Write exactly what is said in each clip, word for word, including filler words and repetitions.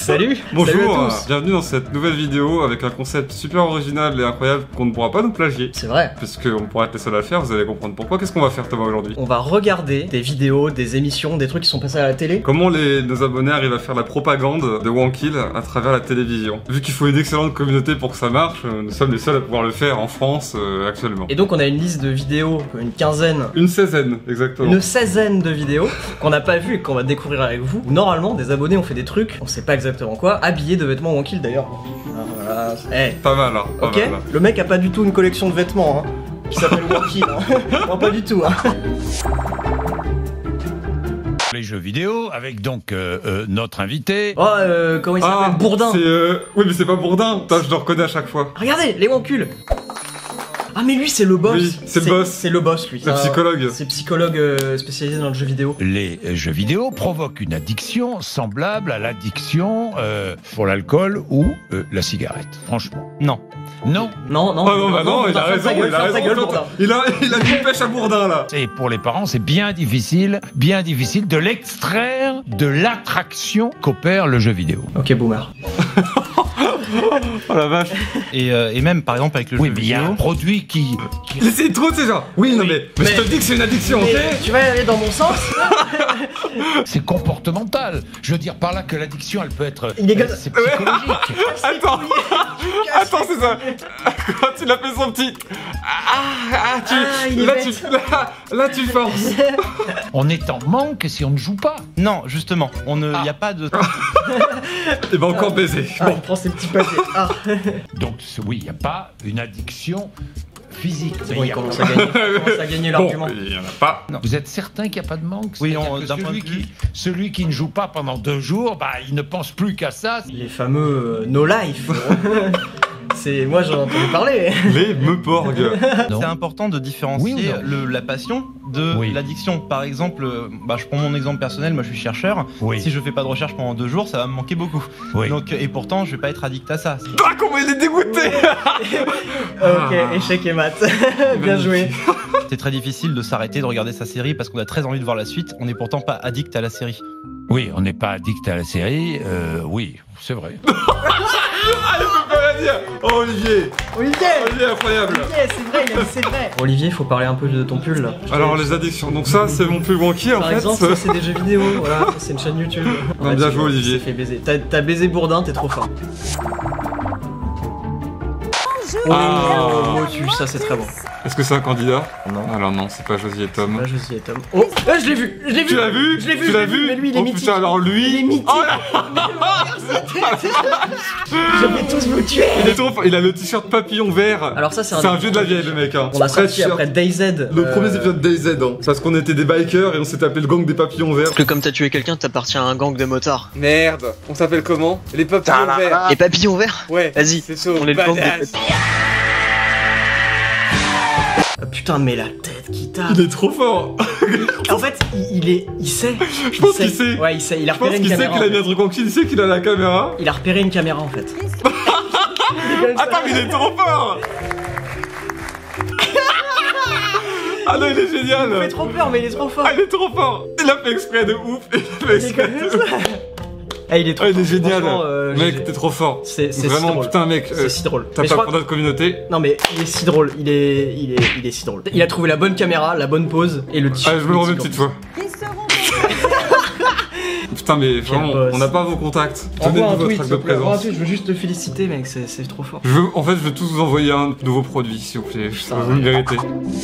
Salut. Bonjour, Salut à tous. Bienvenue dans cette nouvelle vidéo avec un concept super original et incroyable qu'on ne pourra pas nous plagier. C'est vrai. Puisqu'on pourra être les seuls à le faire, vous allez comprendre pourquoi. Qu'est-ce qu'on va faire Thomas aujourd'hui? On va regarder des vidéos, des émissions, des trucs qui sont passés à la télé. Comment les, nos abonnés arrivent à faire la propagande de Wankill à travers la télévision. Vu qu'il faut une excellente communauté pour que ça marche, nous sommes les seuls à pouvoir le faire en France euh, actuellement. Et donc on a une liste de vidéos, une quinzaine, Une seizaine, exactement. une seizaine de vidéos qu'on n'a pas vues et qu'on va découvrir avec vous. Normalement, des abonnés ont fait des trucs, on sait pas exactement quoi, habillés de vêtements Wankill d'ailleurs. Ah, voilà. Eh, Pas mal, hein. Pas ok. mal, là. Le mec a pas du tout une collection de vêtements, hein, qui s'appelle Wankill. Hein. Non, pas du tout. Hein. Les jeux vidéo avec donc euh, euh, notre invité. Oh, euh, comment il s'appelle? Ah, Bourdin. c'est, euh... Oui, mais c'est pas Bourdin. Putain, je le reconnais à chaque fois. Regardez, les Wankull. Ah mais lui c'est le boss. Oui, c'est le boss. C'est le boss lui. Le Ah, psychologue. C'est psychologue euh, spécialisé dans le jeu vidéo. Les jeux vidéo provoquent une addiction semblable à l'addiction euh, pour l'alcool ou euh, la cigarette. Franchement. Non. Non. Non, non. Ah non, bah non, il a ferme raison, ta gueule, il a ferme ta raison. gueule, Bourdin. Il a, il a mis une pêche à Bourdin, là. Et pour les parents, c'est bien difficile, bien difficile de l'extraire de l'attraction qu'opère le jeu vidéo. Ok, boomer. Oh la vache. Et, euh, et même par exemple avec le Oui, jeu mais il y a un vidéo. produit qui... qui... Mais c'est trop, c'est genre. Oui, non, mais, mais, mais- je te dis que c'est une addiction, ok? Mais tu vas aller dans mon sens. C'est comportemental. Je veux dire par là que l'addiction, elle peut être... Il est euh, comme- c'est psychologique. Attends, attends, c'est ça. Quand il a fait son petit. Ah, ah, tu. Ah, il est là, bête. tu là, là, tu forces. On est en manque si on ne joue pas. Non, justement, on ne, il y a pas de. Et ben encore baiser. Ah, il prend ses petits papiers. Ah, Donc c'est- oui, il n'y a pas une addiction physique. c'est mais bon, il il y a- commence à gagner. Il commence à gagner l'argument. Bon, il y en a pas. Vous êtes certain qu'il n'y a pas de manque? Oui, C'est-à-dire on- que d'un point celui, de vue- qui, celui qui ne joue pas pendant deux jours, bah, il ne pense plus qu'à ça. Les fameux euh, no life. C'est moi j'en ai entendu parler. Les meuporgs. Non. C'est important de différencier Oui ou non le, la passion de Oui. l'addiction. Par exemple, euh, bah, je prends mon exemple personnel, moi je suis chercheur. Oui. Si je fais pas de recherche pendant deux jours, ça va me manquer beaucoup. Oui. Donc, et pourtant, je vais pas être addict à ça. Ah, comment il est dégoûté. Ok, échec et mat. Bien joué. C'est très difficile de s'arrêter de regarder sa série parce qu'on a très envie de voir la suite. On n'est pourtant pas addict à la série. Oui, on n'est pas addict à la série. Euh, oui, c'est vrai. Ah, il peut pas rien dire. Oh, Olivier. Olivier. Olivier, incroyable. Olivier, c'est vrai, il a dit c'est vrai. Olivier, faut parler un peu de ton pull là. Alors, les addictions. Donc, ça, c'est mon plus Wankill en Par fait. exemple, ça c'est des jeux vidéo, voilà, c'est une chaîne YouTube. Non, bien joué, Olivier. T'as fait baiser. T'as- T'as baisé Bourdin, t'es trop fort. Ah. Oh, Motu, ça c'est très bon. Est-ce que c'est un candidat? Non. Alors, non, c'est pas Josie et Tom. Là, Josie et Tom. Oh, ah, je l'ai vu, je l'ai vu. Tu l'as vu? Je l'ai vu, Tu je l'as l'ai vu. vu? Mais lui, il est Oh mythique. putain, alors lui. Il est mythique. Oh là. Je vais tous vous tuer. Il est trop fort. Il a le t-shirt papillon vert. Alors ça, c'est un. C'est un vieux de la vieille, le mec. Hein. On l'a Très sorti t-shirt. après DayZ. Le euh, premier épisode DayZ, hein. Parce qu'on était des bikers et on s'est appelé le gang des papillons verts. Parce que comme t'as tué quelqu'un, t'appartiens à un gang de motards. Merde, on s'appelle comment? Les papillons verts. Les papillons verts. Ouais, Vas-y, c'est chaud. on est le gang des badass. ah, putain, mais la tête qui tape. Il est trop fort. En fait, il, il est, il sait. Je pense qu'il sait. Ouais, il sait. Il a Je pense repéré une qu'il sait caméra. qu'il a en mis un fait. truc en kill, il sait qu'il a la caméra. Il a repéré une caméra en fait. Attends, mais il est trop fort. Ah non, il est Il fait génial. trop peur, mais il est trop fort. Ah, il est trop fort. Il a fait exprès de ouf. Il a fait Il est exprès comme de ça. ouf. Ah, il est trop Ah, il est fort. génial. Franchement, euh, Mec, j'ai- t'es trop fort. C'est c'est si Vraiment, drôle. putain, mec. C'est euh, si drôle. T'as Mais je pas crois pour notre communauté. Non mais il est si drôle, il est, il est, il est si drôle. Il a trouvé la bonne caméra, la bonne pose et le t-shirt. Ah, je me le remets une mythique petite en fois. Putain, mais vraiment, boss. on n'a pas vos contacts. plus. Donnez-nous Envoie un votre tweet, acte s'il de te plaît. Envoie un présence. tweet, je veux juste te féliciter mec, c'est c'est trop fort. Je veux, en fait, je veux tous vous envoyer un nouveau produit, s'il vous plaît. Putain, Vous me méritez.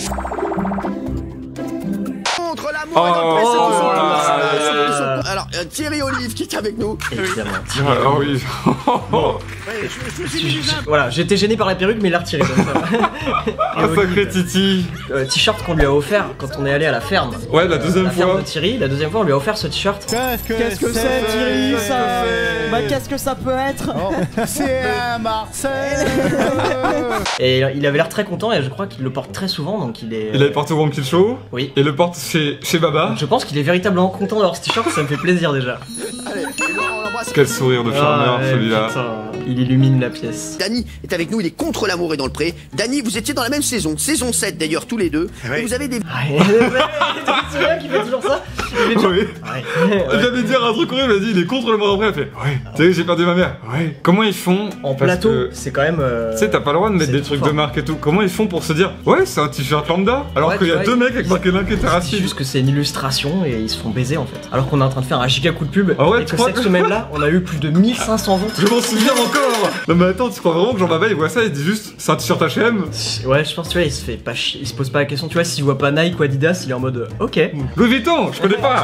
Contre l'amour Oh, et dans le oh, présent. oh là là. Alors, euh, Thierry Olive qui est avec nous. Évidemment. Ah oui. Ouais, je, je suis déjà. Voilà, j'étais gêné par la perruque mais il l'a retiré comme ça. Et Un Olive, sacré Titi. euh, T-shirt qu'on lui a offert quand on est allé à la ferme. Ouais, la deuxième La ferme fois. de Thierry, la deuxième fois on lui a offert ce t-shirt. Qu'est-ce que c'est Thierry ça Bah qu'est-ce que ça peut être C'est un Marcel. Et il avait l'air très content et je crois qu'il le porte très souvent donc il est. Il avait porté au Wankill Show. Oui. Et le porte chez, chez Baba. Je pense qu'il est véritablement content d'avoir ce t-shirt, ça me fait plaisir déjà. Allez, on l'embrasse. Quel sourire de charmeur, Ah, ouais, celui-là. putain, il illumine la pièce. Dany est avec nous, il est contre l'amour et dans le pré. Dany, vous étiez dans la même saison, saison sept d'ailleurs, tous les deux. Et vous avez des. Ouais, c'est vrai qu'il fait toujours ça. Il est bien. Oui. Ouais. Il vient de dire un truc horrible, il a dit il est contre le monde après, il a fait ouais. Tu sais, j'ai perdu ma mère. Ouais. Comment ils font En parce plateau, que- c'est quand même. euh, Tu sais, t'as pas le droit de mettre c'est des trop trucs fort. de marque et tout. Comment ils font pour se dire ouais, c'est un t-shirt lambda alors Ouais, qu'il y tu a vois, deux ils- mecs avec marqué l'un qui était C'est raciste. juste que c'est une illustration et ils se font baiser en fait. Alors qu'on est en train de faire un giga coup de pub Ah ouais, et tu que crois cette que- semaine-là, on a eu plus de mille cinq cents ventes. Je m'en souviens encore. Non mais attends, tu crois vraiment que Jean Baba il voit ça et il dit juste c'est un t-shirt H et M? Ouais, je pense, tu vois, il se fait pas chier, il se pose pas la question. Tu vois, s'il voit pas Nike ou Adidas, il est en mode euh, ok. Louis Vuitton, je connais pas.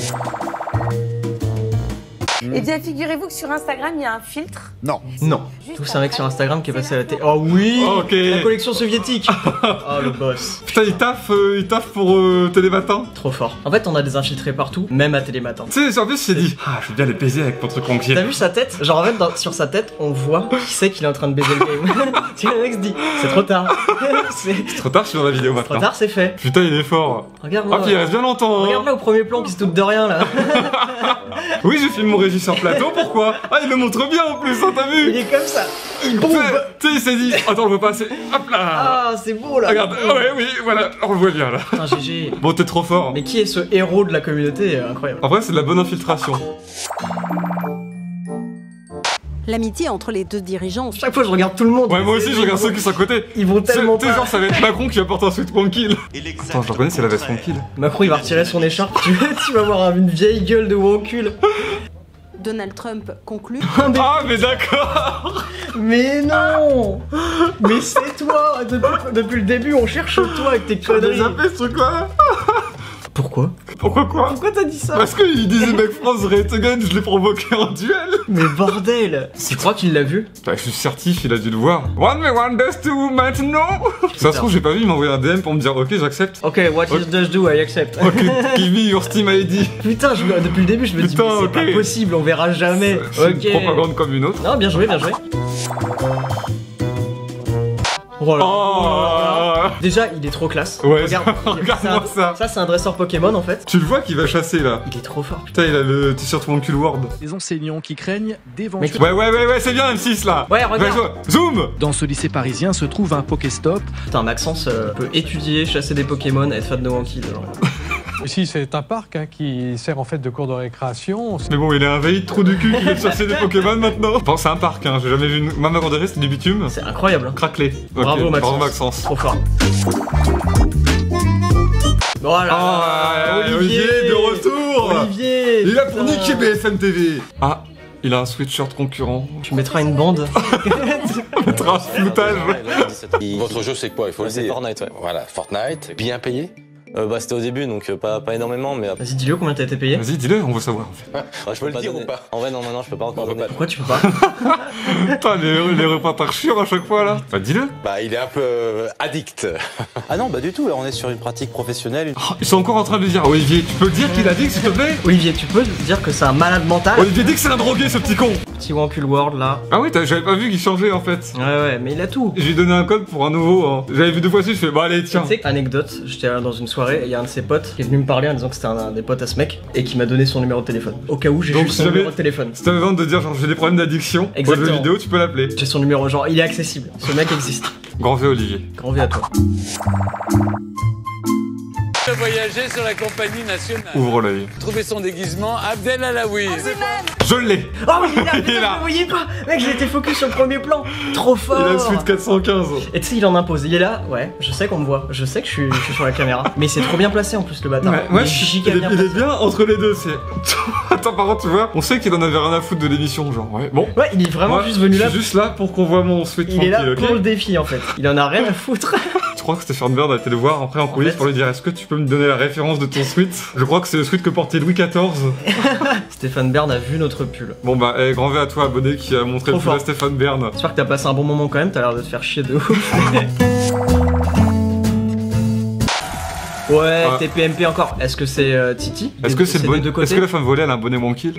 Eh bien, figurez-vous que sur Instagram, il y a un filtre. Non. Non. Juste Tout c'est un mec sur après, Instagram qui est c'est passé à la la télé. Oh oui Oh, ok. La collection soviétique. Oh le boss. Putain, il taffe, euh, il taffe pour euh, Télématin. Trop fort. En fait, on a des infiltrés partout, même à Télématin. Tu sais, en plus, il s'est dit ah, je vais bien les baiser avec mon truc conquier. T'as vu sa tête? Genre en fait dans- sur sa tête on voit qui sait qu'il est en train de baiser le game. Tu vois le mec se dit c'est trop tard. c'est C'est trop tard, je suis dans la vidéo trop maintenant. tard, c'est fait. Putain, il est fort. Regarde Ah, puis il reste bien longtemps. Hein. Regarde là au premier plan qui se doute de rien là. Oui, je filme mon régisseur plateau, pourquoi? Ah, il le montre bien en plus, hein, t'as Il vu? est comme ça. Il Tu bombe. sais, tu sais, il s'est dit attends, on le voit pas assez. Hop là. Ah c'est beau là. Regarde, ouais, oui, voilà, on le voit bien là. Putain G G. Bon, t'es trop fort. Mais qui est ce héros de la communauté? Incroyable. En vrai, c'est de la bonne infiltration. L'amitié entre les deux dirigeants. Chaque fois je regarde tout le monde. Ouais, moi aussi, je regarde ceux qui sont à côté. Ils vont Tu sais, tellement tu sais, pas. genre, ça va être Macron qui va porter un sweat tranquille. Attends, je le reconnais, c'est la veste tranquille. Macron il va retirer son écharpe. Tu, tu vas voir une vieille gueule de woncul. Donald Trump conclut. Ah, mais d'accord. Mais non. Mais c'est toi. Depuis, depuis le début on cherche toi avec tes J'ai conneries. zappé ce truc-là. Pourquoi? Pourquoi quoi? Pourquoi t'as dit ça? Parce qu'il disait Mec France Red Again, je l'ai provoqué en duel. Mais bordel. Tu crois qu'il l'a vu? Bah, je suis certif, il a dû le voir. One me one does two maintenant. Ça se trouve, j'ai pas vu, il m'a envoyé un D M pour me dire ok, j'accepte. Ok, what is does do, I accept. Ok, give me your Steam I D. Putain, je me- depuis le début je me dis Putain, mais c'est ok. pas possible, on verra jamais. C'est Ok. une propagande comme une autre. Non, bien joué, bien joué. Oh là. Oh. Déjà, il est trop classe. Ouais, Regarde, regarde-moi c'est un- ça. Ça, c'est un dresseur Pokémon en fait. Tu le vois qu'il va chasser là. Il est trop fort, putain. Putain, il a le t-shirt Moncul World. Les enseignants qui craignent d'éventuels. Mec, Ouais, ouais, ouais, ouais, c'est bien M six là. Ouais, regarde. Vas-y, zoom. Dans ce lycée parisien se trouve un Pokéstop. Putain, Maxence euh, peut étudier, chasser des Pokémon, être fan de Wanky. Genre. Ici, c'est un parc hein, qui sert en fait de cours de récréation. Mais bon, il est envahi de trous du cul qui veut chercher des Pokémon maintenant. Bon, c'est un parc, hein, j'ai jamais vu une. Maman quand c'était du bitume. C'est incroyable. Hein. Craquelé. Ok, Bravo, Maxence. Bravo Maxence. Trop fort. Voilà. Ah, Olivier, de retour. Olivier. Il est là pour putain. niquer B F M T V. Ah, il a un sweatshirt concurrent. Tu mettras une bande. On mettra un floutage. Votre jeu, c'est quoi? Il faut le dire. C'est Fortnite, ouais. Voilà, Fortnite. Bien payé? Euh, bah, c'était au début, donc euh, pas, pas énormément, mais. Vas-y, dis-le combien t'as été payé. Vas-y, dis-le, on veut savoir. Ah, je peux le dire ou pas? En vrai, non, maintenant, je peux pas encore donner. Pourquoi tu peux pas? Putain, les, les reportages chiants à chaque fois là. Bah, dis-le. Bah, il est un peu euh, addict. Ah non, bah du tout, là, on est sur une pratique professionnelle. Oh, ils sont encore en train de le dire. Olivier, tu peux le dire qu'il a dit, s'il te plaît? Olivier, tu peux dire que c'est un malade mental? Olivier dit que c'est un drogué, ce petit con. Petit Wampul World là. Ah oui, t'as- j'avais pas vu qu'il changeait en fait. Ouais, ouais, mais il a tout. Je lui ai donné un code pour un nouveau. Hein. J'avais vu deux fois dessus, je fais bah allez, tiens. Tu sais, anecdote, j'étais dans une soirée et il y a un de ses potes qui est venu me parler en disant que c'était un, un des potes à ce mec et qui m'a donné son numéro de téléphone. Au cas où j'ai Donc, juste si son jamais- numéro de téléphone. Si t'avais besoin de dire genre j'ai des problèmes d'addiction aux jeux Exactement. vidéo, tu peux l'appeler. J'ai son numéro, genre il est accessible. Ce mec existe. Grand V Olivier. Grand V à toi. Voyager sur la compagnie nationale. Ouvre l'œil. Trouver son déguisement, Abdel Alaoui. Je l'ai. Oh, mais il est là, Il est putain, là. vous voyez pas? Mec, j'ai été focus sur le premier plan. Trop fort. Il a le suite quatre cent quinze. Et tu sais, il en impose. Il est là, ouais, je sais qu'on me voit. Je sais que je suis, je suis sur la caméra. Mais c'est trop bien placé en plus, le bâtard. Ouais, Il ouais, est je- giga il, est, bien il est placé. bien entre les deux. C'est. Attends, par contre, tu vois, on sait qu'il en avait rien à foutre de l'émission, genre. Ouais, bon. Ouais, il est vraiment Moi, juste venu je là. suis juste là pour qu'on voit mon sweat Il est là tranquille, pour ok. le défi en fait. Il en a rien à foutre. Je crois que Stéphane Bern a été le voir après en coulisses fait- pour lui dire est-ce que tu peux me donner la référence de ton sweat? Je crois que c'est le sweat que portait Louis quatorze. Stéphane Bern a vu notre pull. Bon bah, eh, grand V à toi, abonné qui a montré Trop le pull à fort. Stéphane Bern. J'espère que t'as passé un bon moment quand même, t'as l'air de te faire chier de ouf. Ouais, Ah. T P M P encore. Est-ce que c'est euh, Titi? Est-ce que c'est des le bon... deux côtés? Est-ce que la femme volée elle a un bonnet Wankill?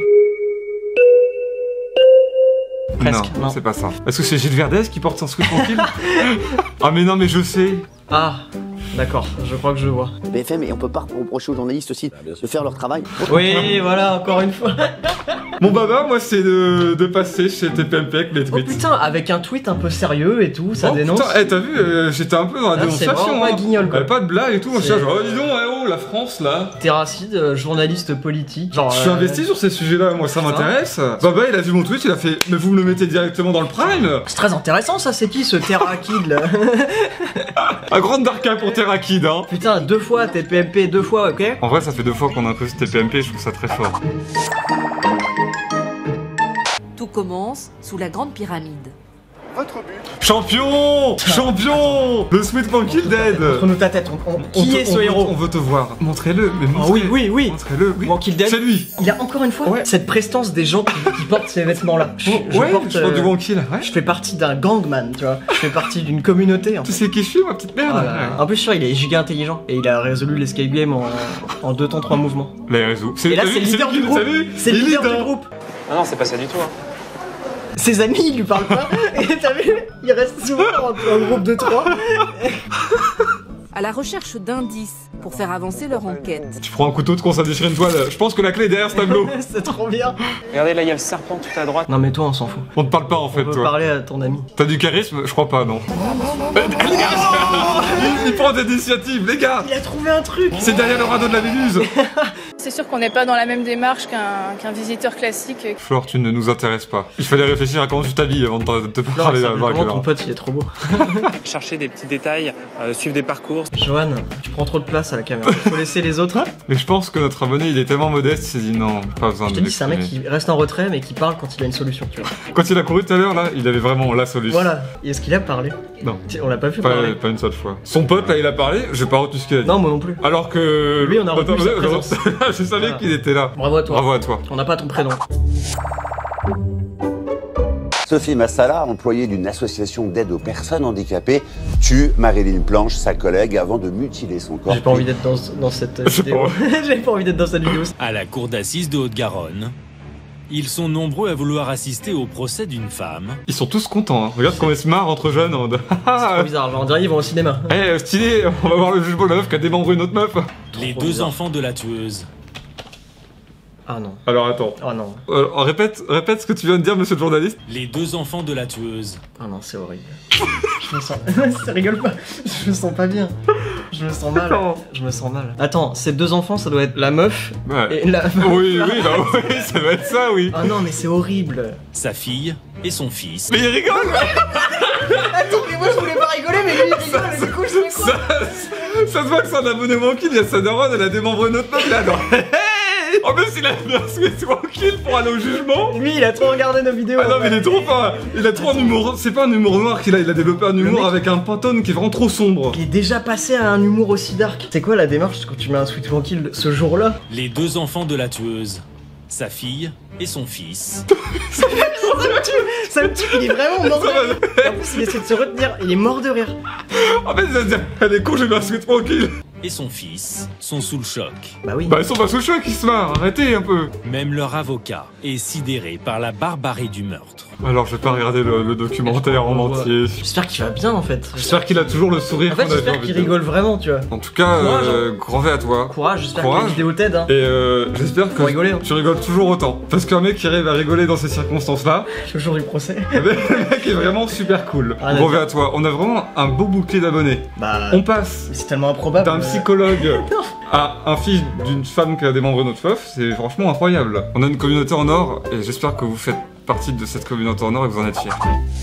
Presque, Non, non. c'est pas ça. Est-ce que c'est Gilles Verdez qui porte son sweat Wankill? Ah mais non mais je sais. Ah, D'accord, je crois que je vois. B F M, et on peut pas reprocher aux journalistes aussi de faire leur travail. Oui, voilà, encore une fois. Mon baba, moi, c'est de, de passer chez T P M P avec les Oh tweets. putain, avec un tweet un peu sérieux et tout, ça oh, dénonce. Putain, hey, t'as vu, euh, j'étais un peu dans la Là, c'est dénonciation. vraiment Hein. pas guignol, quoi. Euh, pas de blague et tout. Moi, je C'est- suis là, genre, oh, dis donc, eh, oh, la France là. Terracide, euh, journaliste politique. Genre, Je suis euh, investi sur ces sujets-là, moi, ça putain. m'intéresse. Baba, il a vu mon tweet, il a fait, mais vous me le mettez directement dans le prime. C'est très intéressant ça, c'est qui ce Terra Kid là? Un grand Darka pour Terra Kid, hein. Putain, deux fois T P M P, deux fois, ok? En vrai, ça fait deux fois qu'on impose T P M P, je trouve ça très fort. Tout commence sous la Grande Pyramide. Votre but. Champion, champion, le Sweet Monkey Dead. Montre-nous ta tête, on, on- On qui te- est ce on veut- héros? On veut te voir. Montrez-le, mais Ah montrez. oui, oui, oui. Montrez-le, oui. Monkey Dead. C'est lui. Il a encore une fois Ouais. cette prestance des gens qui, qui portent ces vêtements-là. Je, je ouais, porte, je porte du euh, Wonky là, ouais. je fais partie d'un gangman, tu vois. Je fais partie d'une communauté. En Tu fait. sais qui je suis, ma petite merde. Ah là là. En plus, sûr, il est giga intelligent et il a résolu l'escape game en, en deux temps trois mouvements. Les réseaux. Et là, c'est le leader du groupe. C'est le leader du groupe. Non, non, c'est pas ça du tout. Hein. Ses amis, ils lui parlent pas. Et t'as vu, il reste souvent en, en groupe de trois. À la recherche d'indices pour faire avancer leur enquête. Tu prends un couteau de con, ça déchire une toile. Je pense que la clé est derrière ce tableau. C'est trop bien. Regardez, là, il y a le serpent tout à droite. Non, mais toi, on s'en fout. On te parle pas en fait, On peut toi. parler à ton ami. T'as du charisme? Je crois pas, non. il, il prend des initiatives, les gars. Il a trouvé un truc. C'est derrière le radeau de la Vénuse. C'est sûr qu'on n'est pas dans la même démarche qu'un qu'un visiteur classique. Flore, tu ne nous intéresses pas. Il fallait réfléchir à comment tu t'habilles avant de te, de te Flore, parler ça là. fait vraiment ton pote, il est trop beau. Chercher des petits détails, euh, suivre des parcours. Johan, tu prends trop de place à la caméra. Faut laisser les autres. Mais je pense que notre abonné, il est tellement modeste, il s'est dit non, pas besoin Je de te dis, c'est un mec m'exprimer. qui reste en retrait mais qui parle quand il a une solution, tu vois. Quand il a couru tout à l'heure, là, il avait vraiment la solution. Voilà. Et est-ce qu'il a parlé? Non. On l'a pas vu Pas, parler. pas une seule fois. Son pote, là, il a parlé, j'ai pas retenu ce qu'il a dit. Non, moi non plus. Alors que. Lui, on a retenu Attends, sa je- présence. Je savais Voilà. qu'il était là. Bravo à toi. Bravo à toi. On n'a pas ton prénom. Sophie Massala, employée d'une association d'aide aux personnes handicapées, tue Marilyn Planche, sa collègue, avant de mutiler son corps. J'ai pas envie d'être dans, dans cette euh, vidéo. J'ai pas envie d'être dans cette vidéo. À la cour d'assises de Haute-Garonne, ils sont nombreux à vouloir assister au procès d'une femme. Ils sont tous contents, hein. Regarde comment ils se marrent entre jeunes. en mode, C'est trop bizarre. On dirait qu'ils vont au cinéma. Eh, stylé, on va voir le jugement de la meuf qui a démembré une autre meuf. Les Trop deux bizarre. enfants de la tueuse. Ah non. Alors attends. Oh non. Euh, répète, répète ce que tu viens de dire, monsieur le journaliste. Les deux enfants de la tueuse. Ah non, c'est horrible. Je me sens. Ça rigole pas. Je me sens pas bien. Je me sens mal. Je me sens mal. Attends, ces deux enfants, ça doit être la meuf Ouais. et la. Oui, oui, bah oui, ça doit être ça, oui. Ah non, mais c'est horrible. Sa fille et son fils. Mais il rigole. Attends, mais moi je voulais pas rigoler, mais lui il rigole. Et du coup, je fais quoi? Ça, ça se voit que c'est un abonné Wonky, il y a sa daronne, elle a démembré une autre meuf là, non. En plus, il a bien Sweet Wonky pour aller au jugement. Lui, il a trop regardé nos vidéos. Ah non, mais il est trop fin. Il a trop un humour. C'est pas un humour noir qu'il a, il a développé un humour avec un pantone qui est vraiment trop sombre. Il est déjà passé à un humour aussi dark. C'est quoi la démarche quand tu mets un Sweet Wonky ce jour-là? Les deux enfants de la tueuse. Sa fille et son fils. Ça me tue, ça me tue, il est vraiment mort de rire. En plus, il essaie de se retenir, il est mort de rire. En fait, ça se dit, elle est con, j'ai mis un Sweet Wonky. Et son fils sont sous le choc. Bah oui. Bah, ils sont pas sous le choc, ils se marrent, arrêtez un peu. Même leur avocat est sidéré par la barbarie du meurtre. Alors, je vais pas regarder le, le documentaire en entier. J'espère qu'il va bien en fait. J'espère qu'il a toujours le sourire. En fait, qu'on a j'espère vu en qu'il vidéo. rigole vraiment, tu vois. En tout cas, Courage, euh, grand V à toi. Courage, j'espère que Courage. la vidéo t'aide. Hein. Et euh, j'espère que rigoler, hein. tu rigoles toujours autant. Parce qu'un mec qui arrive à rigoler dans ces circonstances-là, Le jour du procès. le mec est vraiment super cool. Ah, Grand d'accord. V à toi. On a vraiment un beau bouquet d'abonnés. Bah. On passe C'est tellement improbable. d'un euh, psychologue à un fils d'une femme qui a démembré notre meuf, c'est franchement incroyable. On a une communauté en or et j'espère que vous faites partie de cette communauté en or et que vous en êtes fiers.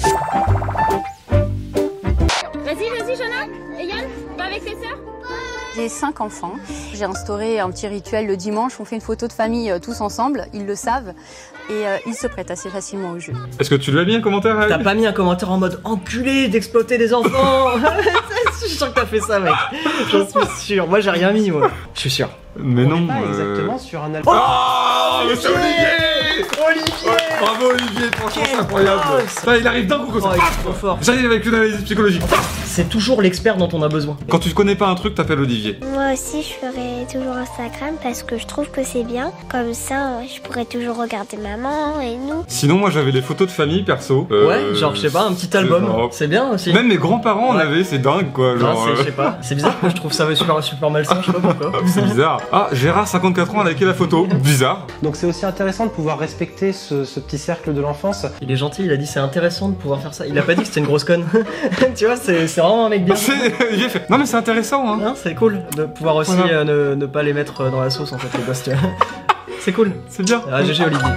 Vas-y, vas-y, Jonah. Et Yann, va avec tes sœurs. J'ai cinq enfants. J'ai instauré un petit rituel le dimanche. On fait une photo de famille euh, tous ensemble. Ils le savent. Et euh, ils se prêtent assez facilement au jeu. Est-ce que tu lui as mis un commentaire à T'as elle pas mis un commentaire en mode enculé d'exploiter des enfants. Je suis sûr que t'as fait ça, mec. J'en suis sûr. Moi, j'ai rien mis, moi. Je suis sûr. Mais non. Pas euh, exactement sur un Oh, album. monsieur Olivier. Olivier. Ouais, bravo Olivier, franchement c'est incroyable. Ça, il arrive d'un coup comme ça. Oh, il est trop fort. J'arrive avec une analyse psychologique. C'est toujours l'expert dont on a besoin. Quand tu connais pas un truc, t'appelles Olivier. Moi aussi, je ferai toujours Instagram parce que je trouve que c'est bien. Comme ça, je pourrais toujours regarder maman et nous. Sinon, moi j'avais les photos de famille perso. Euh, ouais, genre je sais pas, un petit album. C'est bien aussi. Même mes grands-parents en ouais. avaient, c'est dingue quoi. Genre, non, je sais pas. C'est bizarre que je trouve ça super, super malsain, je sais pas pourquoi. C'est bizarre. Ah, Gérard, cinquante-quatre ans, a liké la photo. Bizarre. Donc c'est aussi intéressant de pouvoir respecter ce, ce petit cercle de l'enfance. Il est gentil, il a dit c'est intéressant de pouvoir faire ça. Il a pas dit que c'était une grosse conne. Tu vois, c'est vraiment un mec bien. J'ai fait. Non mais c'est intéressant hein. C'est cool de pouvoir aussi voilà. euh, ne, ne pas les mettre dans la sauce en fait les gosses. C'est cool. C'est bien. Ah, G G Olivier.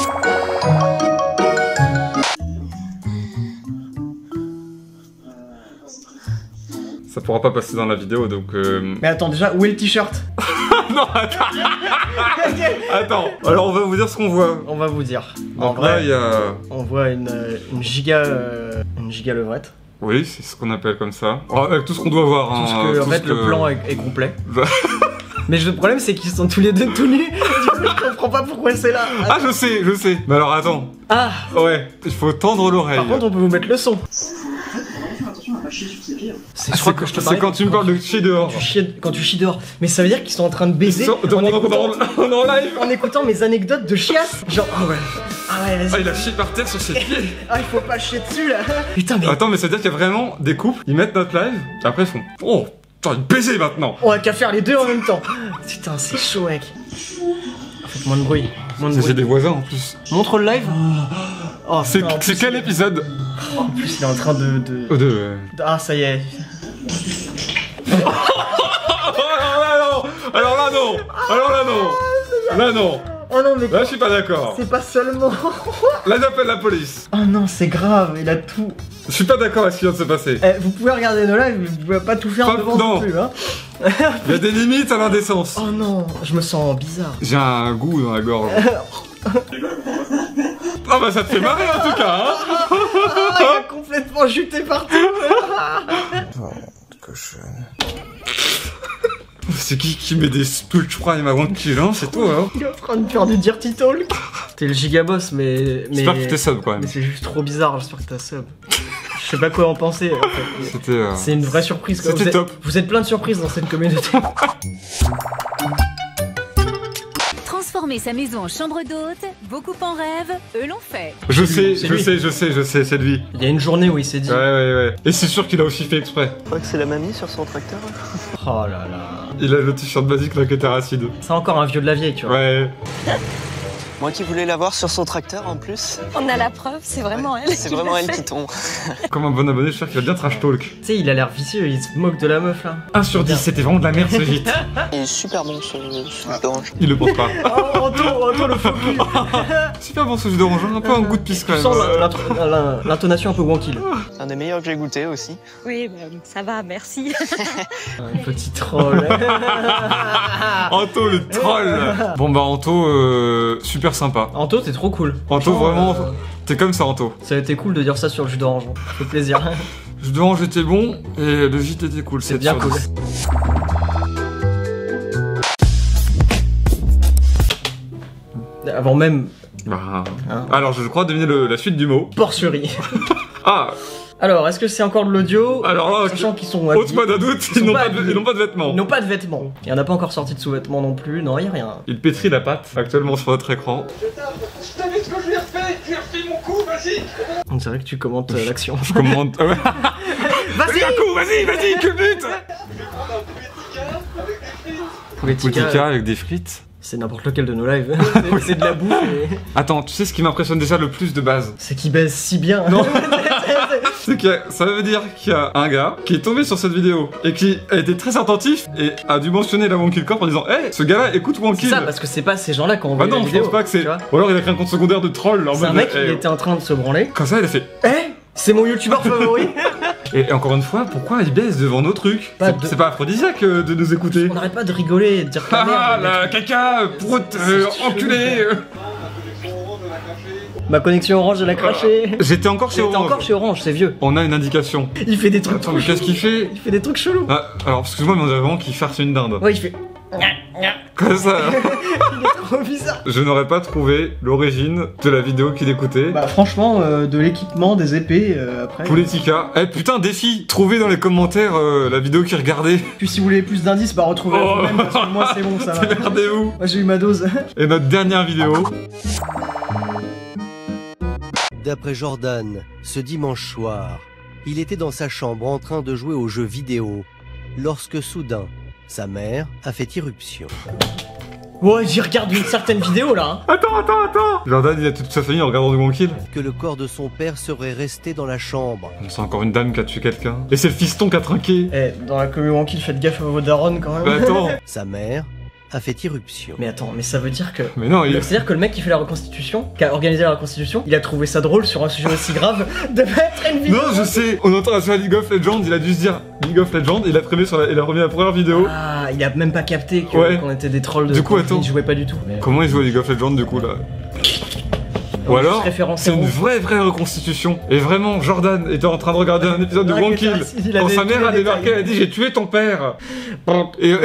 Ça pourra pas passer dans la vidéo donc euh... Mais attends déjà, où est le t-shirt? Non attends. Attends, alors on va vous dire ce qu'on voit. On va vous dire. Donc en vrai, là il y a... On voit une, une giga... Euh, une giga levrette. Oui, c'est ce qu'on appelle comme ça. Alors, avec tout ce qu'on doit voir. Tout hein, ce que, tout en fait, ce que... le plan est, est complet. Mais le problème, c'est qu'ils sont tous les deux tout nus. Du coup, je comprends pas pourquoi c'est là. Attends. Ah, je sais, je sais. Mais alors, attends. Ah. Ouais, il faut tendre l'oreille. Par contre, on peut vous mettre le son. C'est ah, quand tu me parles de chier dehors. Quand tu chies, quand tu chies dehors. Mais ça veut dire qu'ils sont en train de baiser sont, en, écoutant, en, en, live. en écoutant mes anecdotes de chiasse. Genre, oh ouais. Ah ouais, vas-y. Ah, il a chié par terre sur ses pieds. Ah, il faut pas chier dessus là. Putain, mais. Attends, mais ça veut dire qu'il y a vraiment des couples, ils mettent notre live, et après ils font oh, t'as une baiser maintenant. On a qu'à faire les deux en même temps. Putain, c'est chaud, mec. Faites moins de bruit. C'est des voisins en plus. Montre le live. Oh, c'est quel épisode? En plus, il est en train de. de... Oh, de... Ah, ça y est. Alors là, non. Alors là, non. Alors là, non. Là, non. Oh non, mais. Là, je suis pas d'accord. C'est pas seulement. Là, j'appelle la police. Oh non, c'est grave, il a tout. Je suis pas d'accord avec ce qui vient de se passer. Eh, vous pouvez regarder nos lives, vous pouvez pas tout faire pas, devant non. non plus, hein. Il y a des limites à l'indécence. Oh non, je me sens bizarre. J'ai un goût dans la gorge. Ah bah ça te fait marrer en tout cas, hein. Ah, il a complètement juté partout. Oh, cochonne. C'est qui qui met des Spulch Prime avant que tu lances, c'est toi hein. Il est en train de faire du dirty talk. T'es le gigaboss mais... J'espère que t'es sub quand même. Mais c'est juste trop bizarre, j'espère que t'as sub. Je sais pas quoi en penser en fait. C'était... Euh... C'est une vraie surprise. C'était top. Êtes... Vous êtes plein de surprises dans cette communauté. Transformer sa maison en chambre d'hôte, beaucoup en rêvent, eux l'ont fait. Je sais, je sais, je sais, je sais, c'est lui. Il y a une journée où il s'est dit. Ouais, ouais, ouais. Et c'est sûr qu'il a aussi fait exprès. Je crois que c'est la mamie sur son tracteur. Oh là là. Il a le t-shirt basique d'enquêteur acide. C'est encore un vieux de la vieille, tu vois. Ouais. Moi qui voulais l'avoir sur son tracteur en plus. On a la preuve, c'est vraiment elle. C'est vraiment elle qui tombe. Comme un bon abonné, je suis sûr qu'il va bien trash talk. Tu sais, il a l'air vicieux, il se moque de la meuf là. un sur dix, c'était vraiment de la merde ce gîte. Il est super bon ce jus d'orange. Il le pense pas. Oh, Anto, Anto le faux cul. Super bon ce jus d'orange, un peu un goût de pisse quand même. Tu sens l'intonation un peu wankill. C'est un des meilleurs que j'ai goûté aussi. Oui, bah, ça va, merci. Un petit troll. Anto le troll. Bon bah Anto, euh, super sympa. Anto, t'es trop cool. Anto, vraiment, euh... t'es comme ça, Anto. Ça a été cool de dire ça sur le jus d'orange. Ça fait plaisir. Le jus d'orange était bon et le gîte était cool. C'est bien cool. Avant même. Bah, hein. Alors, je crois deviner le, la suite du mot. Porcherie. Ah. Alors, est-ce que c'est encore de l'audio? Alors là, sachant qu'ils sont haute pas de doute, ils, ils n'ont pas, pas, pas de vêtements. Ils n'ont pas de vêtements. Il n'y en a pas encore sorti de sous-vêtements non plus, non, il n'y a rien. Il pétrit la pâte actuellement sur votre écran. Je t'avais ce que je lui ai refait, j'ai refait mon coup, vas-y. C'est vrai que tu commentes euh, l'action. Je commente. Ah ouais. Vas-y, un coup, vas-y, vas-y, que but. Je vais prendre un Pouletica avec des frites. Pouletica avec des frites. C'est n'importe lequel de nos lives. C'est de la bouffe. Et... Attends, tu sais ce qui m'impressionne déjà le plus de base? C'est qu'il baise si bien. Non. C'est que ça veut dire qu'il y a un gars qui est tombé sur cette vidéo et qui a été très attentif et a dû mentionner la Wonkill Corp en disant hey, ce gars-là écoute Wonkill. C'est ça, parce que c'est pas ces gens-là qui ont bah envoyé non, la je vidéo. pense pas que c'est. Ou alors il a créé un compte secondaire de troll. C'est un mec qui était en train de se branler. Comme ça, il a fait Eh hey, c'est mon youtubeur favori. Et encore une fois, pourquoi il baisse devant nos trucs? C'est de... pas aphrodisiaque euh, de nous écouter. On n'arrête pas de rigoler et de dire ah, ah la caca, prout, euh, enculé. Ma connexion Orange, elle a craché. J'étais encore chez Orange. encore chez Orange, c'est vieux. On a une indication. Il fait des trucs. Attends, mais qu'est-ce qu'il fait? Il fait des trucs chelous. Ah, alors, excuse-moi, mais on dirait vraiment qu'il farce une dinde. Ouais, il fait. Comme ça. Il est trop bizarre. Je n'aurais pas trouvé l'origine de la vidéo qu'il écoutait. Bah franchement, euh, de l'équipement, des épées, euh, après... Politica. Eh putain, défi. Trouvez dans les commentaires euh, la vidéo qu'il regardait. Puis si vous voulez plus d'indices, bah retrouvez Oh. vous-même, parce que moi c'est bon, ça va. Démerdez-vous. Moi j'ai eu ma dose. Et notre dernière vidéo. D'après Jordan, ce dimanche soir, il était dans sa chambre en train de jouer aux jeux vidéo, lorsque soudain, sa mère a fait irruption. Ouais, j'y regarde une certaine vidéo là. Hein. Attends, attends, attends. Jordan, il a toute sa famille en regardant du One Kill. Que le corps de son père serait resté dans la chambre. C'est encore une dame qui a tué quelqu'un. Et c'est le fiston qui a trinqué. Eh, dans la communauté One Kill, faites gaffe à vos darons quand même. Bah attends. Sa mère a fait irruption. Mais attends, mais ça veut dire que... Mais non, il... C'est-à-dire que le mec qui fait la reconstitution, qui a organisé la reconstitution, il a trouvé ça drôle sur un sujet aussi grave de mettre une vidéo. Non, je sais. On entend la soirée League of Legends, il a dû se dire League of Legends, il a prévu sur la... il a remis la première vidéo. Ah, il a même pas capté qu'on ouais. qu'on était des trolls de... Du coup, attends. Il jouait pas du tout. Mais... Comment il joue à League of Legends du coup là? Ou alors, c'est une vraie vraie reconstitution. Et vraiment, Jordan était en train de regarder un épisode de One Kill. Quand sa mère a débarqué, elle a dit j'ai tué ton père. Et...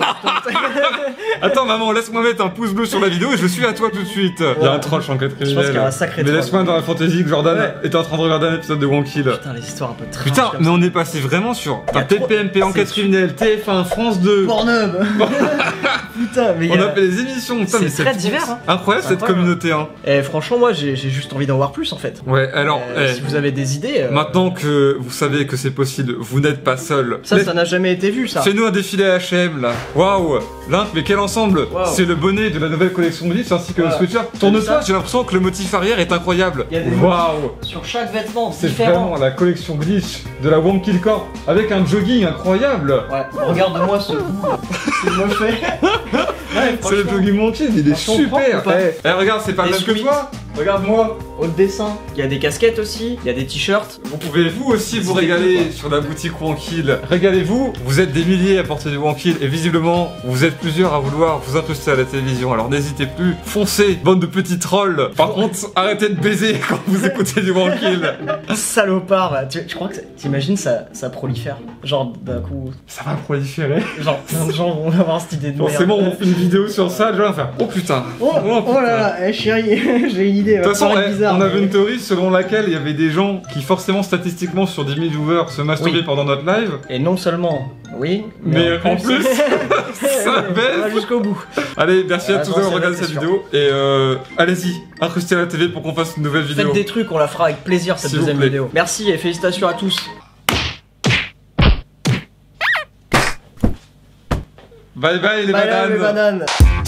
Attends maman, laisse-moi mettre un pouce bleu sur la vidéo et je suis à toi tout de suite. Ouais. Il y a un troll, en enquête criminelle. Je pense qu'il y a un sacré Mais laisse-moi dans la fantaisie que Jordan ouais. était en train de regarder un épisode de One Kill. Putain, les histoires un peu trash. Putain, mais on est passé vraiment sur T P M P, enquête criminelle, T F un, France deux. Pornhub. Putain, mais on a... a fait des émissions. C'est très divers. Hein. Incroyable cette communauté. Hein. Et franchement, moi j'ai juste envie d'en voir plus en fait. Ouais, alors. Euh, eh, si vous avez des idées. Euh... Maintenant que vous savez que c'est possible, vous n'êtes pas seul. Ça, mais... ça n'a jamais été vu ça. Fais-nous un défilé H et M là. Waouh. Link, mais quel ensemble. Wow. C'est le bonnet de la nouvelle collection de Glitch ainsi que voilà. Le sweatshirt. Tourne-toi, j'ai l'impression que le motif arrière est incroyable. Waouh. Sur chaque vêtement, c'est vraiment la collection Glitch de la One Kill Corp avec un jogging incroyable. Ouais, regarde-moi ce bout. C'est me fait. Ouais, c'est le jogging One Kill, il est super. Eh, hey, regarde, c'est pas le même que toi. Regarde-moi. Au dessin. Il y a des casquettes aussi, il y a des t-shirts. Vous pouvez vous aussi vous régaler sur la boutique One Kill. Régalez-vous, vous êtes des milliers à porter du One Kill et visiblement vous êtes plusieurs à vouloir vous incruster à la télévision. Alors n'hésitez plus, foncez, bande de petits trolls. Par contre, arrêtez de baiser quand vous écoutez du One Kill. Salopard, bah, tu, tu crois que t'imagines ça, ça prolifère. Genre d'un coup. Ça va proliférer. Genre plein de gens vont avoir cette idée de merde. Forcément on fait une vidéo sur ça, je vais faire oh putain. Oh, oh, putain. Oh là là, eh, chérie, j'ai une idée. De toute façon, eh, bizarre, on avait mais... une théorie selon laquelle il y avait des gens qui forcément statistiquement sur dix mille viewers se masturbaient oui. pendant notre live. Et non seulement, oui, mais, mais en plus, ça baisse jusqu'au bout. Allez, merci à tous d'avoir regardé cette vidéo et euh, allez-y, incrustez à la T V pour qu'on fasse une nouvelle vidéo. Faites des trucs, on la fera avec plaisir cette deuxième vidéo. Merci et félicitations à tous. Bye bye les bye bananes. Les bananes.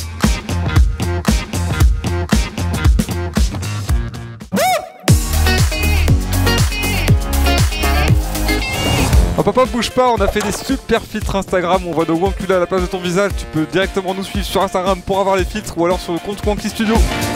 Oh papa, bouge pas, on a fait des super filtres Instagram, on voit nos One Kill à la place de ton visage, tu peux directement nous suivre sur Instagram pour avoir les filtres ou alors sur le compte One Kill Studio.